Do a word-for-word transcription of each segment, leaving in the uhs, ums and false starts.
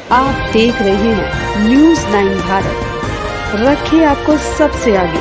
आप देख रहे हैं न्यूज नाइन भारत, रखिए आपको सबसे आगे।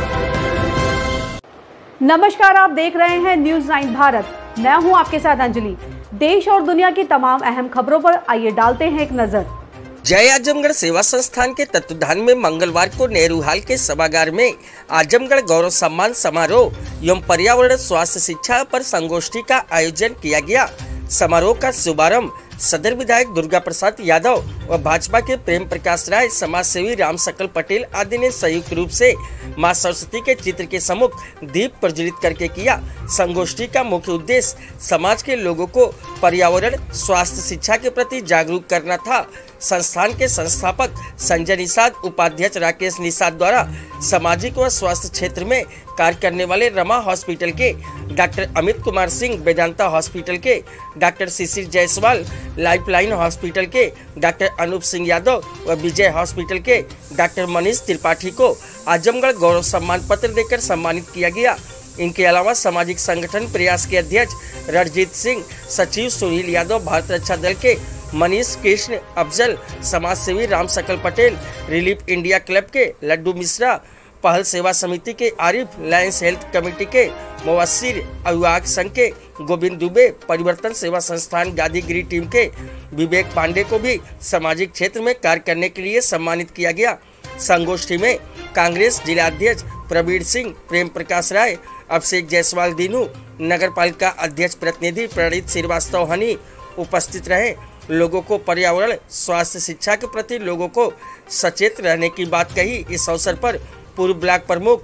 नमस्कार, आप देख रहे हैं न्यूज नाइन भारत। मैं हूं आपके साथ अंजलि। देश और दुनिया की तमाम अहम खबरों पर आइए डालते हैं एक नजर। जय आजमगढ़ सेवा संस्थान के तत्वाधान में मंगलवार को नेहरू हाल के सभागार में आजमगढ़ गौरव सम्मान समारोह एवं पर्यावरण स्वास्थ्य शिक्षा पर संगोष्ठी का आयोजन किया गया। समारोह का शुभारंभ सदर विधायक दुर्गा प्रसाद यादव व भाजपा के प्रेम प्रकाश राय, समाज सेवी राम सकल पटेल आदि ने संयुक्त रूप से मां सरस्वती के चित्र के सम्मुख दीप प्रज्वलित करके किया। संगोष्ठी का मुख्य उद्देश्य समाज के लोगों को पर्यावरण स्वास्थ्य शिक्षा के प्रति जागरूक करना था। संस्थान के संस्थापक संजय निषाद, उपाध्यक्ष राकेश निषाद द्वारा सामाजिक व स्वास्थ्य क्षेत्र में कार्य करने वाले रमा हॉस्पिटल के डॉक्टर अमित कुमार सिंह, वेदांता हॉस्पिटल के doctor Shishir Jaiswal, Lifeline hospital के डॉक्टर अनूप सिंह यादव व विजय हॉस्पिटल के डॉक्टर मनीष त्रिपाठी को आजमगढ़ गौरव सम्मान पत्र देकर सम्मानित किया गया। इनके अलावा सामाजिक संगठन प्रयास के अध्यक्ष रणजीत सिंह, सचिव सुनील यादव, भारत रक्षा दल के मनीष कृष्ण अफजल, समाज सेवी राम सकल पटेल, रिलीफ इंडिया क्लब के लड्डू मिश्रा, पहल सेवा समिति के आरिफ, लायंस हेल्थ कमेटी के मुवस्सिर, अभिभावक संघ के गोविंद दुबे, परिवर्तन सेवा संस्थान गादीगिरी टीम के विवेक पांडे को भी सामाजिक क्षेत्र में कार्य करने के लिए सम्मानित किया गया। संगोष्ठी में कांग्रेस जिला अध्यक्ष प्रवीण सिंह, प्रेम प्रकाश राय, अभिषेक जायसवाल दीनू, नगर पालिका अध्यक्ष प्रतिनिधि प्रणीत श्रीवास्तव हनी उपस्थित रहे। लोगों को पर्यावरण स्वास्थ्य शिक्षा के प्रति लोगों को सचेत रहने की बात कही। इस अवसर पर पूर्व ब्लॉक प्रमुख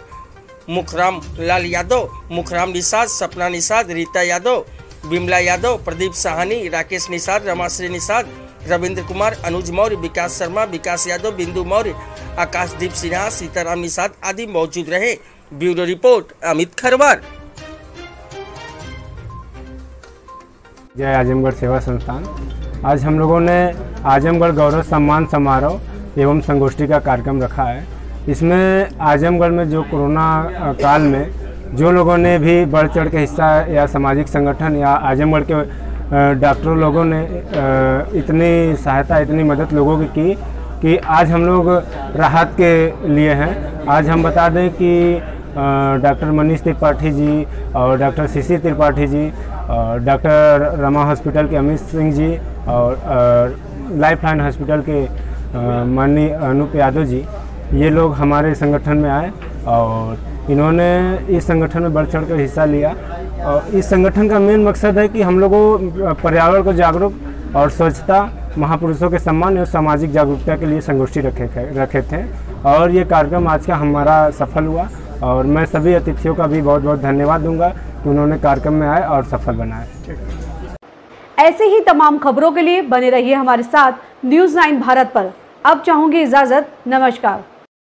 मुखराम लाल यादव, मुखराम निषाद, सपना निषाद, रीता यादव, बिमला यादव, प्रदीप साहनी, राकेश निषाद, रमाश्री निषाद, रविंद्र कुमार, अनुज मौर्य, विकास शर्मा, विकास यादव, बिंदु मौर्य, आकाशदीप सिन्हा, सीताराम निषाद आदि मौजूद रहे। Bureau report Amit Kharwar. जय आजमगढ़ सेवा संस्थान। आज हम लोगों ने आजमगढ़ गौरव सम्मान समारोह एवं संगोष्ठी का कार्यक्रम रखा है। इसमें आजमगढ़ में जो कोरोना काल में जो लोगों ने भी बढ़ चढ़ के हिस्सा या सामाजिक संगठन या आजमगढ़ के डॉक्टरों लोगों ने इतनी सहायता इतनी मदद लोगों की की कि आज हम लोग राहत के लिए हैं। आज हम बता दें कि डॉक्टर मनीष त्रिपाठी जी और डॉक्टर शिशिर त्रिपाठी जी और डॉक्टर रमा हॉस्पिटल के अमित सिंह जी और लाइफलाइन हॉस्पिटल के माननीय अनूप यादव जी, ये लोग हमारे संगठन में आए और इन्होंने इस संगठन में बढ़ चढ़ कर हिस्सा लिया। और इस संगठन का मेन मकसद है कि हम लोगों पर्यावरण को जागरूक और स्वच्छता, महापुरुषों के सम्मान और सामाजिक जागरूकता के लिए संगोष्ठी रखे रखे थे और ये कार्यक्रम आज का हमारा सफल हुआ। और मैं सभी अतिथियों का भी बहुत बहुत धन्यवाद दूंगा कि उन्होंने कार्यक्रम में आए और सफल बनाए। ऐसे ही तमाम खबरों के लिए बने रहिए हमारे साथ न्यूज नाइन भारत पर। अब चाहूंगी इजाजत, नमस्कार।